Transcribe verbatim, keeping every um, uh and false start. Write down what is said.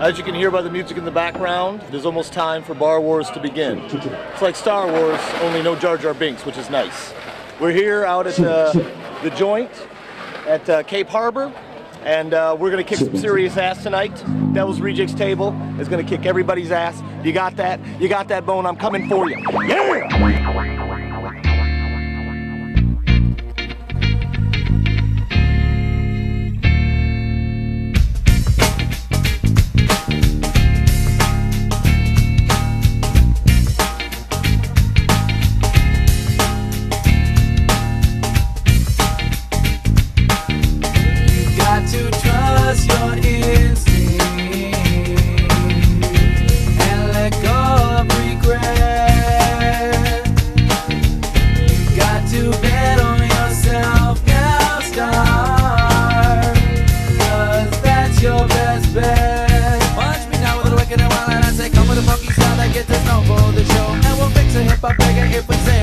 As you can hear by the music in the background, it is almost time for Bar Wars to begin. It's like Star Wars, only no Jar Jar Binks, which is nice. We're here out at uh, the joint at uh, Cape Harbor, and uh, we're gonna kick some serious ass tonight. Devil's Rejects table is gonna kick everybody's ass. You got that? You got that, Bone? I'm coming for you. Yeah! To trust your instinct and let go of regret. You got to bet on yourself now, star, cause that's your best bet. Punch me now with a wicked and wild, and I say come with a funky style that gets us known for the show, and we'll fix a hip hop reggae if we say